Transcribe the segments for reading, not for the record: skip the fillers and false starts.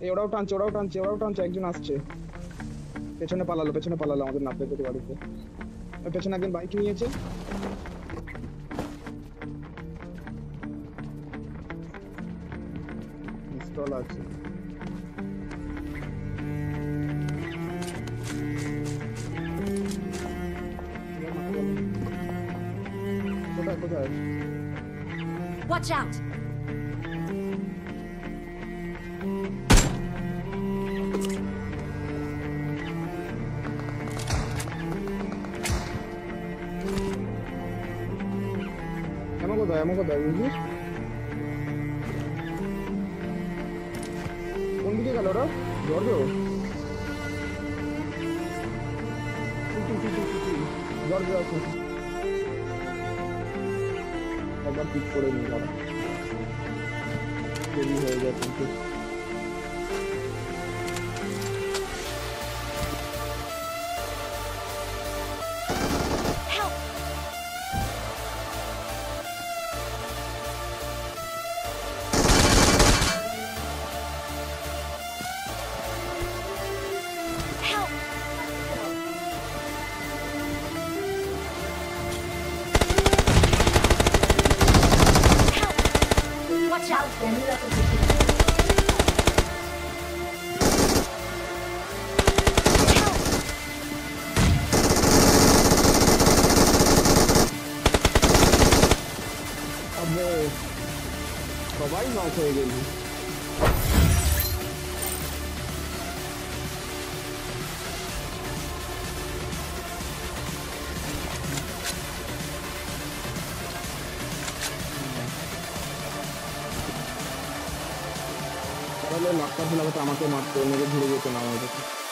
এই ওরাও টানছে একজন আসছে পেছনে পালালো আমাদের নাপতে পেতে বাড়িতে পেছনে একজন বাইক নিয়েছে পিস্তল আছে কোথায় Watch out! এমন কোথায় বুঝলি কোন দিকে গেল ওরা জর্জ জর্জ আছে একবার পিক করে নিয়ে যারা দেরি হয়ে যায় কিন্তু সবাই নক হয়ে গেল তাহলে লাক্কার ফেলাবে তো আমাকে মারতো মেরে ঘুরে যেত না আমাদের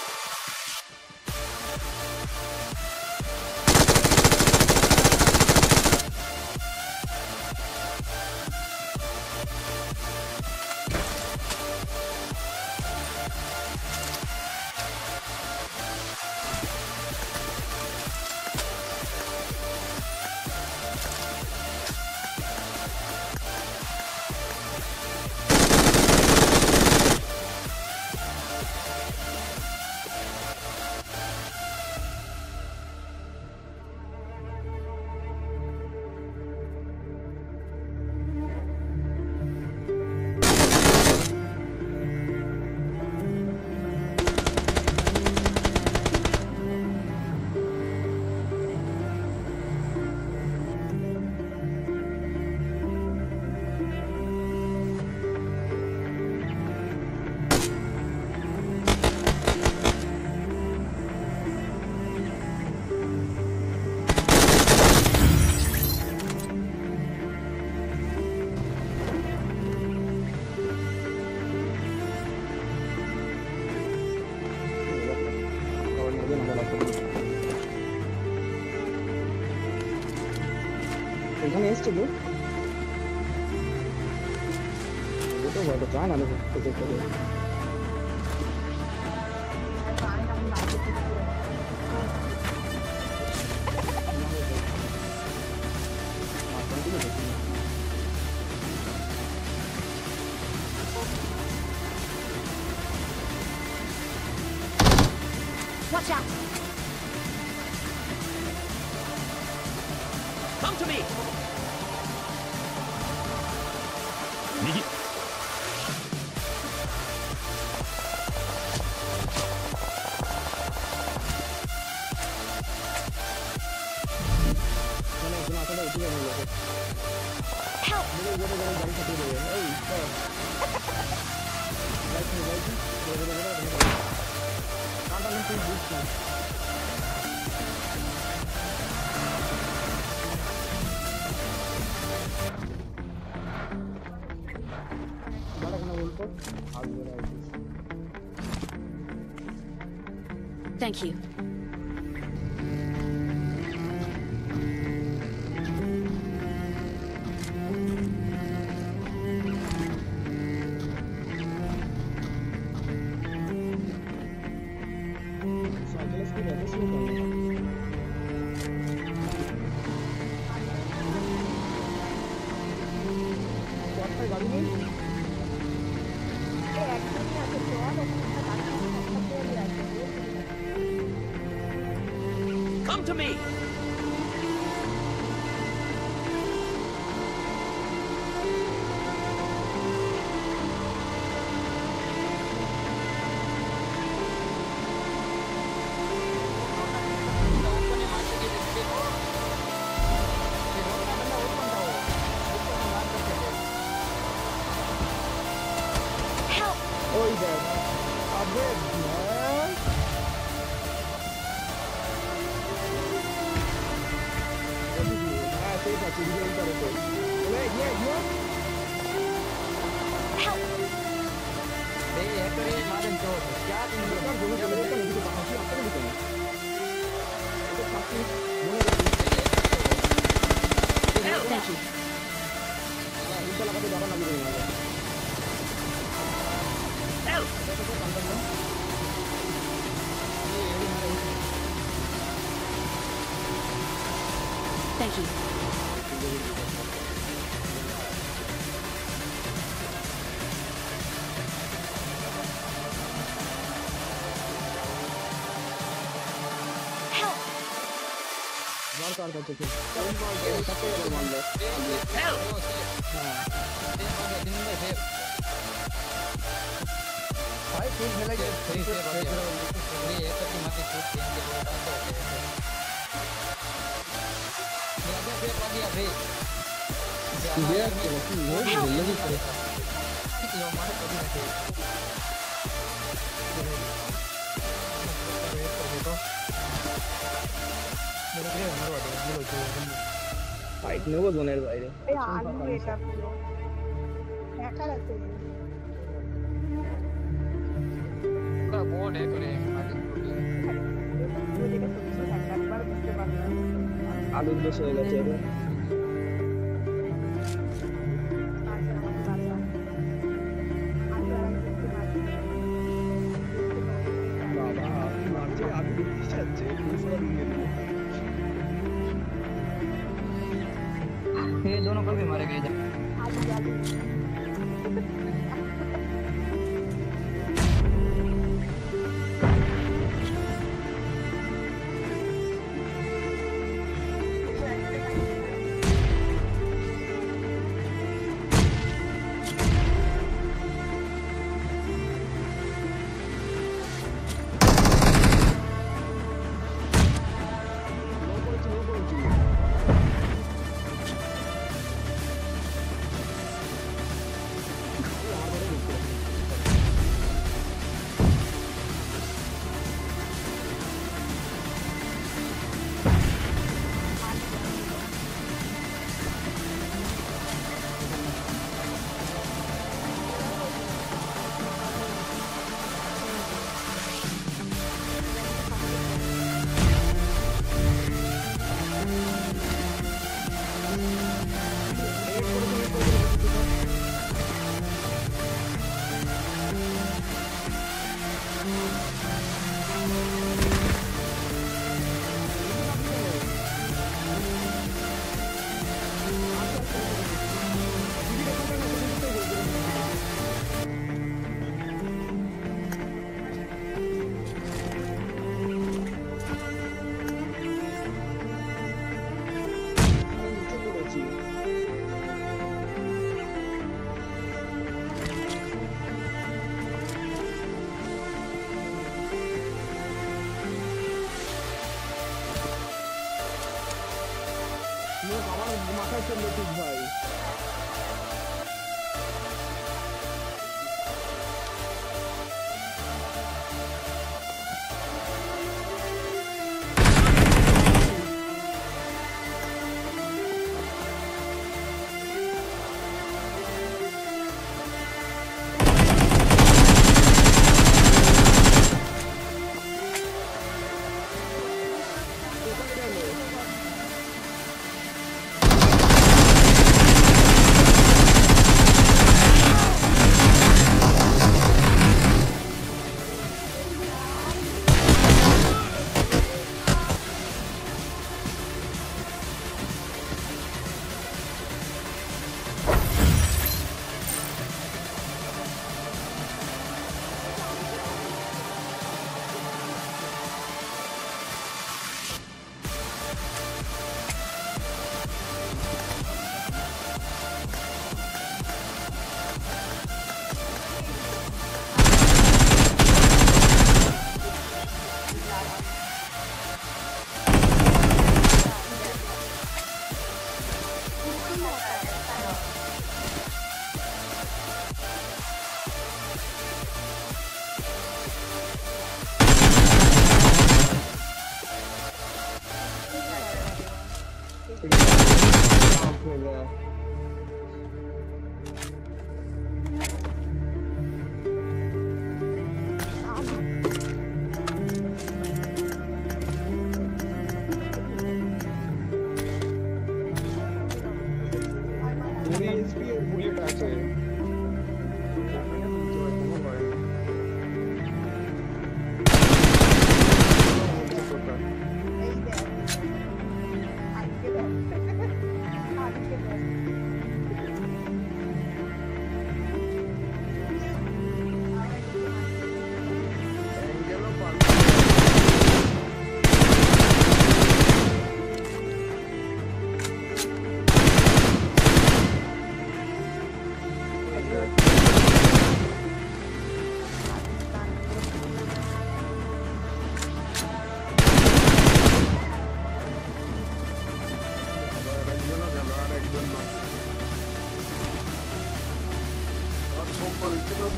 এখানে এসছে তো তো বড় চায় না দেখতে করে Watch out! Come to me! 右 Thank you. একদমই আছে Come to me! Help! ওই দেখ আবে man হ্যাঁ ঠিক আছে রিজেক্ট করে তো ওই গিয়ে Help! দরকার জন্য চলে যেতে না কিছু বাকি আপনাকে দিতে না এটা সাথে মনে রাখছি ইনশা লাগাতে যাবা না দিবেন না Help! Thank you. Help! मार काट सकते थे कौन मार के सबसे ज़्यादा मान लो Help! हाँ भाई फुल खेला के फ्री से फ्री एक की मत छूट गेम के पूरा बात होते हैं ये अभी फिर बाकी अभी ये क्या वो लगी करे ये हमारे कभी नहीं मेरे लिए हमारे वाले बोलो जो फाइट ने वो जोनेर বাইরে এই আলু এটা পুরো হ্যাকার আছে पूरा बोर्ड है करे পুরো যেটা সত্যি একবার বুঝতে পারলাম আলু দোষ হয়ে গেছে এবার আচ্ছা আমাকে বারবার আলু আর একটু মাটি বাবা মারছে আলু দিতে যাচ্ছে পুরো দিয়ে দিল ये दोनों कल भी मारे गए थे আলু আলু লো করেছি আমার মাথায় চলল ঠিক ভাই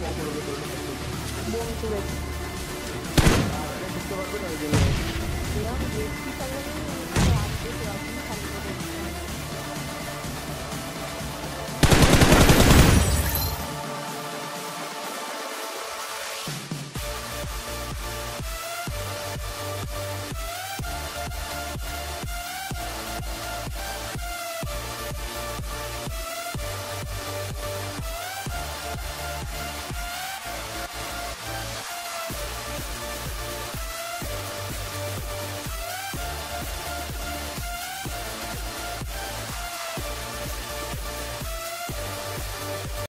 বোম তুলেছে বুঝতে পারবে না ওই জন্য এরকম দেখছি তাহলে আসবে তো এখন খালি